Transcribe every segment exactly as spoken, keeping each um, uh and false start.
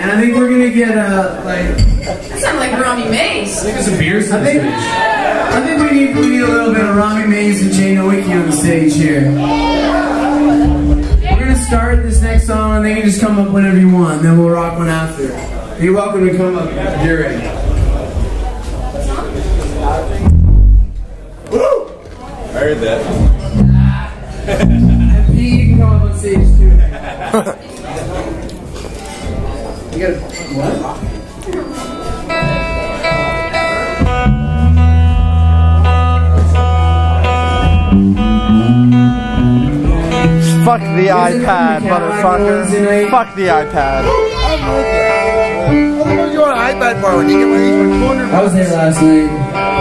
And I think we're gonna get a, like... That sounds like Rami Mays. I think it's some beers in I think, I think we need, we need a little bit of Rami Mays and Jay Nowicki on the stage here. We're gonna start this next song and then you can just come up whenever you want, and then we'll rock one after. You're welcome to come up during. Woo! I heard that. And P, you can come up on stage too. You gotta, what? Fuck the iPad, motherfucker. Fuck the iPad. I'm with you. What do you want an iPad for when you get one of these for two hundred I was there last night.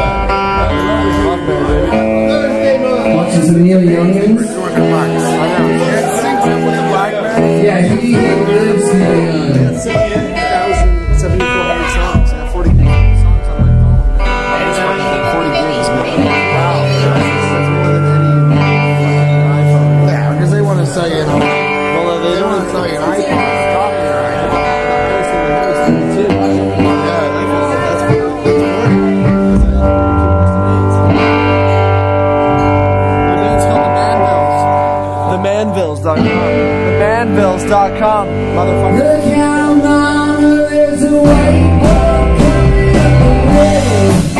Watching some Neil Youngins. Yeah, he, he lives Neil Young. seventy-four hundred songs. I have forty songs on my phone. It's like forty gigs, man. Wow. That's more than any iPhone. Yeah, because they want to sell you an iPhone. Well, they don't want to sell you an iPhone. Copy your iPhone. Yeah, like that's that's The Manvilles dot com. The Manvilles dot com, motherfucker. Look how mama lives away, coming up the way.